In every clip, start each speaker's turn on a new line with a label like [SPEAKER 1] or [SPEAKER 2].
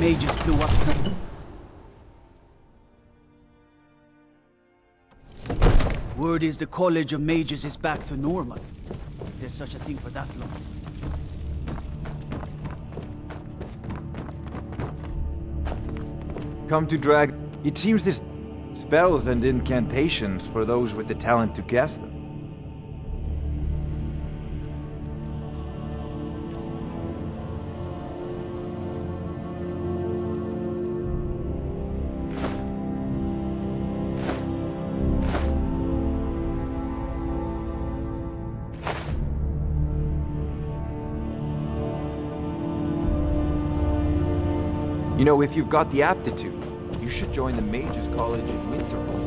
[SPEAKER 1] mages blew up. Word is the College of Mages is back to normal. If there's such a thing for that long.
[SPEAKER 2] Come to drag... It seems this spells and incantations for those with the talent to cast them. You know, if you've got the aptitude, you should join the Mages College in Winterhold.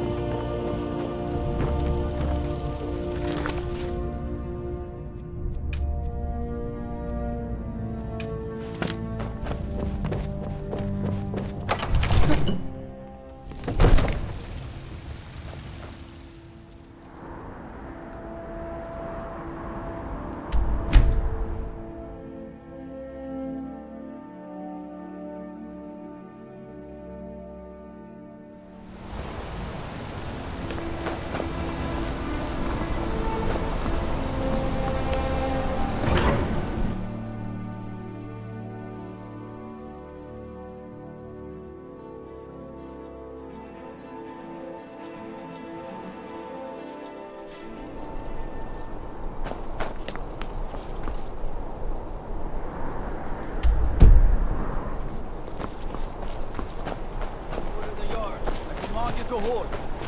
[SPEAKER 1] To hold.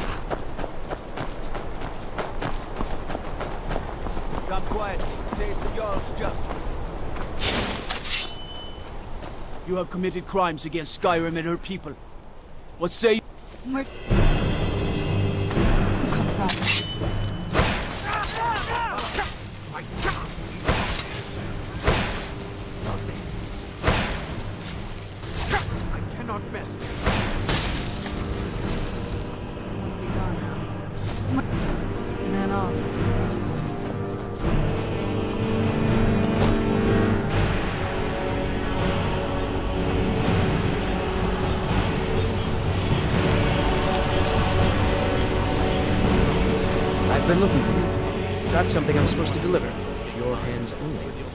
[SPEAKER 1] Come quietly. Taste the Jarl's justice. You have committed crimes against Skyrim and her people. What say you?
[SPEAKER 3] Where...
[SPEAKER 1] I cannot mess.
[SPEAKER 3] Man off, I suppose.
[SPEAKER 4] I've been looking for you. Got something I'm supposed to deliver. Your hands only.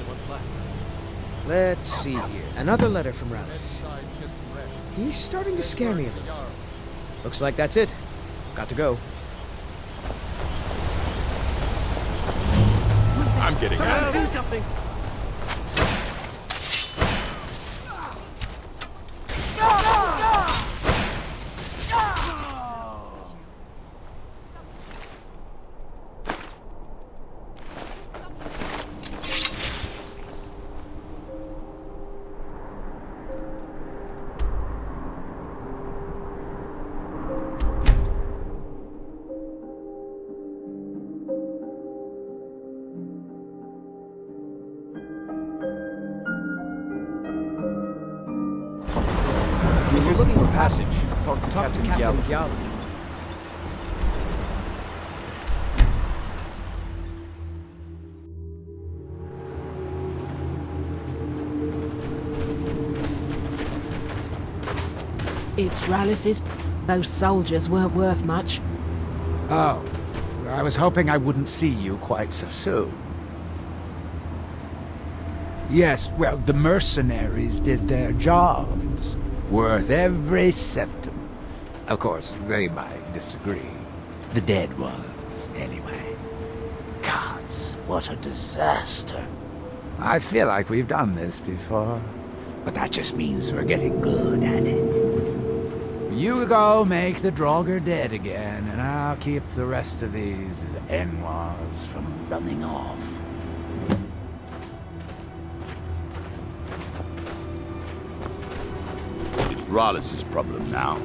[SPEAKER 4] Let's see here. Another letter from Rallis. He's starting to scare me a little. Looks like that's it. Got to go.
[SPEAKER 5] I'm getting out.
[SPEAKER 4] Do something!
[SPEAKER 2] If you're looking for passage, talk to Captain Gjallar.
[SPEAKER 6] It's Rallis's. Those soldiers weren't worth much.
[SPEAKER 7] Oh, I was hoping I wouldn't see you quite so soon. Yes, well, the mercenaries did their jobs. Worth every septim. Of course, they might disagree. The dead ones, anyway. Gods, what a disaster. I feel like we've done this before. But that just means we're getting good at it. You go make the Draugr dead again, and I'll keep the rest of these Enwas from running off.
[SPEAKER 5] It's Rallis' problem now.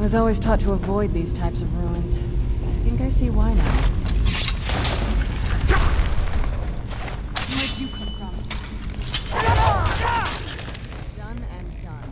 [SPEAKER 3] was always taught to avoid these types of ruins. I think I see why now. Where'd you come from? Done and done.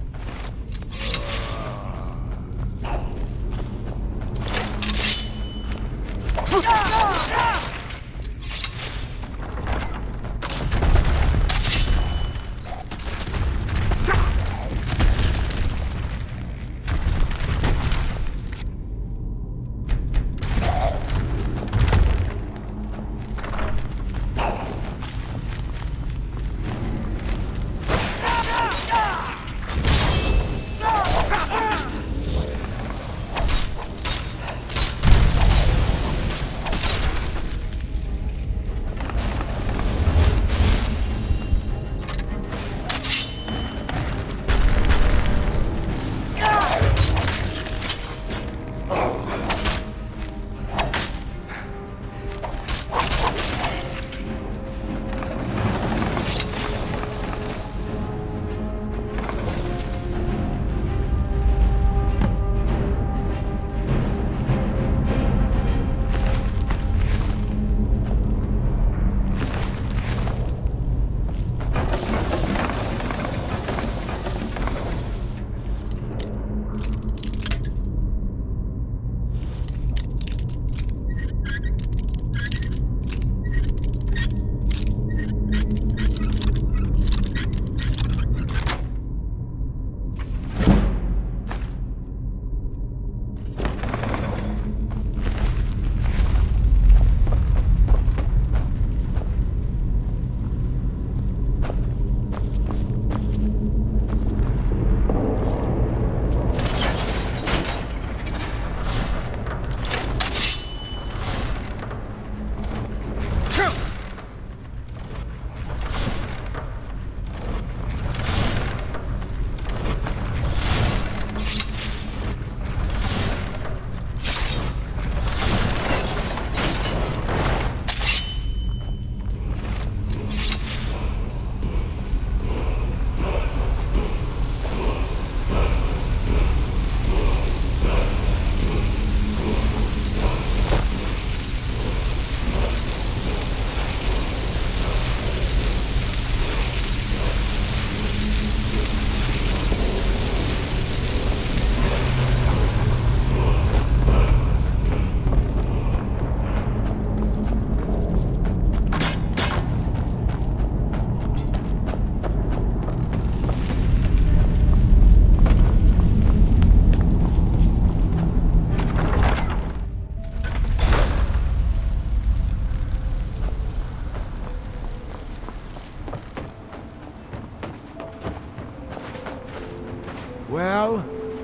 [SPEAKER 7] Well?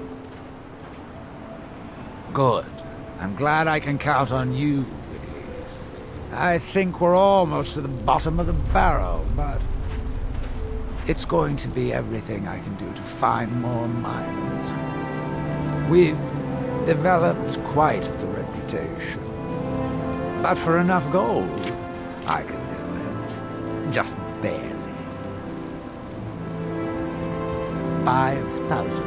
[SPEAKER 7] Good. I'm glad I can count on you, at least. I think we're almost to the bottom of the barrel, but it's going to be everything I can do to find more miners. We've developed quite the reputation. But for enough gold, I can do it. Just barely. 5,000.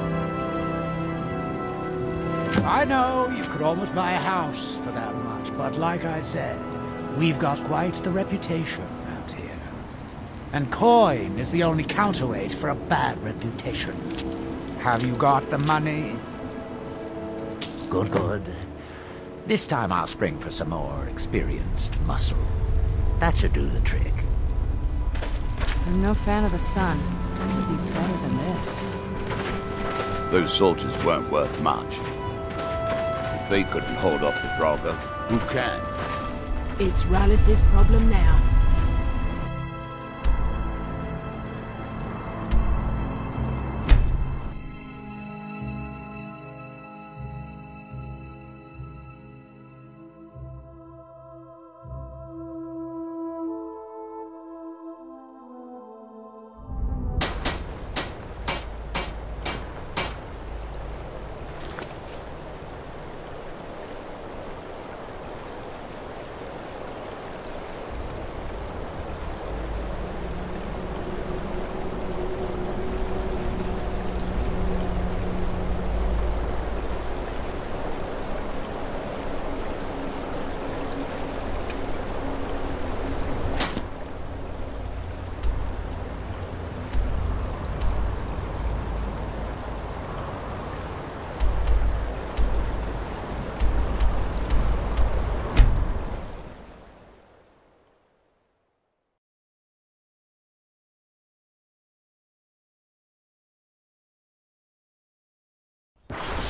[SPEAKER 7] I know you could almost buy a house for that much, but like I said, we've got quite the reputation out here. And coin is the only counterweight for a bad reputation. Have you got the money? Good, good. This time I'll spring for some more experienced muscle. That should do the trick.
[SPEAKER 3] I'm no fan of the sun. It would be better than this.
[SPEAKER 5] Those soldiers weren't worth much. If they couldn't hold off the Draugr, who can?
[SPEAKER 6] It's Rallis's problem now.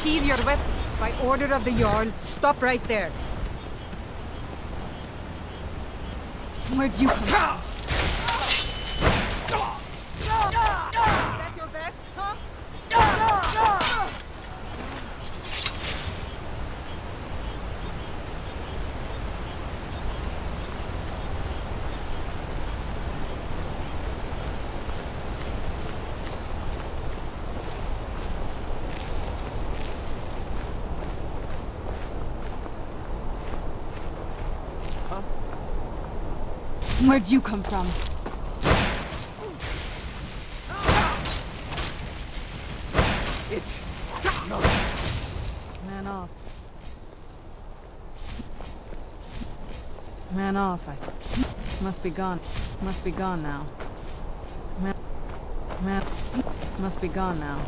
[SPEAKER 8] Sheathe your weapon. By order of the Jarl, stop right there.
[SPEAKER 3] Where'd you come from?
[SPEAKER 8] Is that your best, huh?
[SPEAKER 3] Where'd you come from?
[SPEAKER 2] It's... No.
[SPEAKER 3] Man off. Man off, Must be gone. Must be gone now. Man... Must be gone now.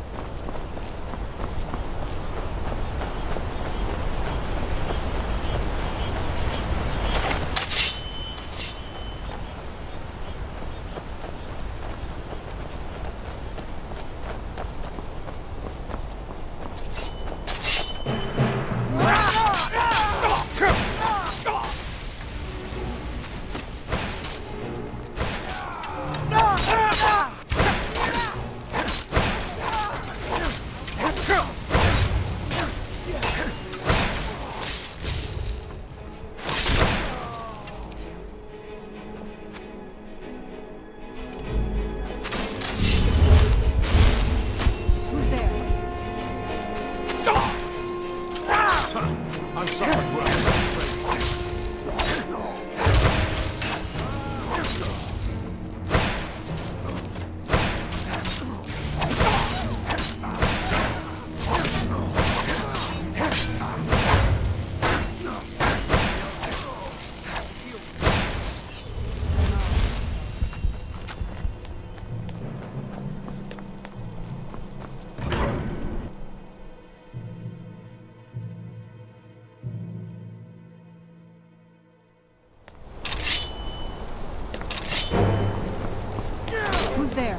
[SPEAKER 3] Who's there?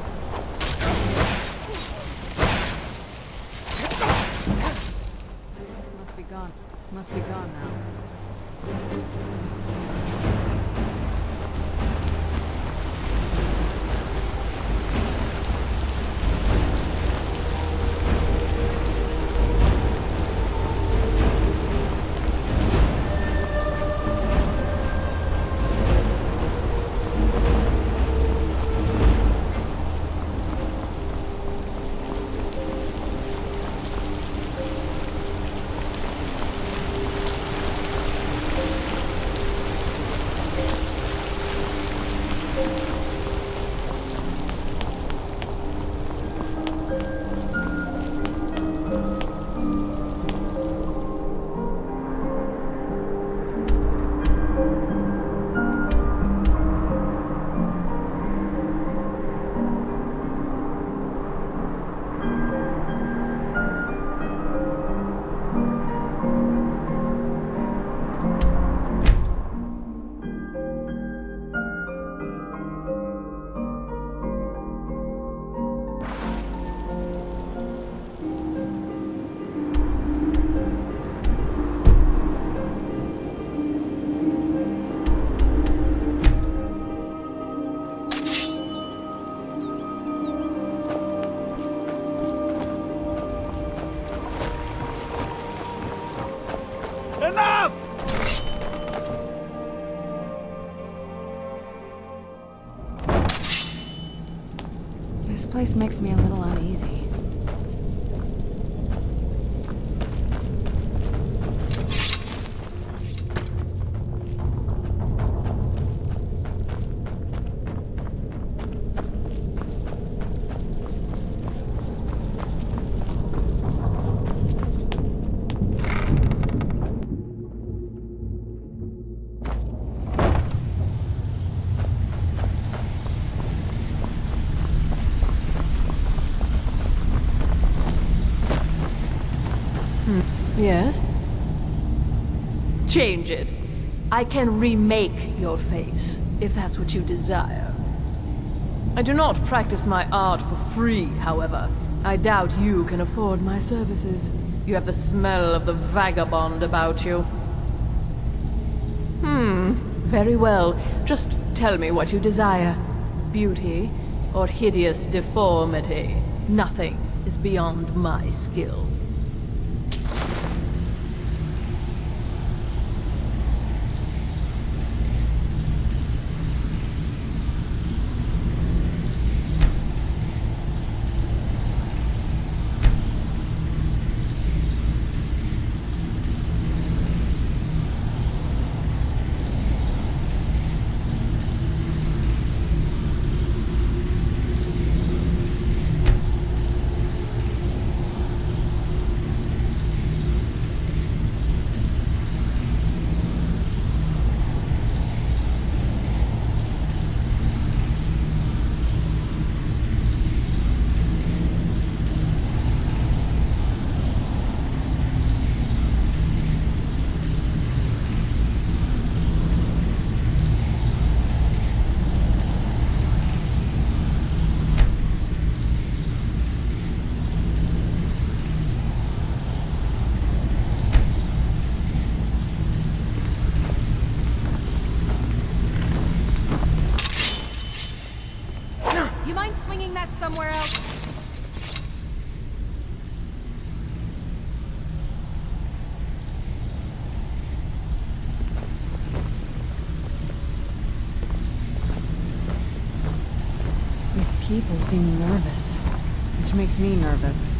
[SPEAKER 3] Must be gone. Must be gone now. This place makes me a little uneasy.
[SPEAKER 6] Yes? Change it. I can remake your face, if that's what you desire. I do not practice my art for free, however.
[SPEAKER 9] I doubt you can afford my services. You have the smell of the vagabond about you. Very well. Just tell me what you desire. Beauty or hideous deformity. Nothing is beyond my skill.
[SPEAKER 10] You mind swinging that somewhere else?
[SPEAKER 3] These people seem nervous, which makes me nervous.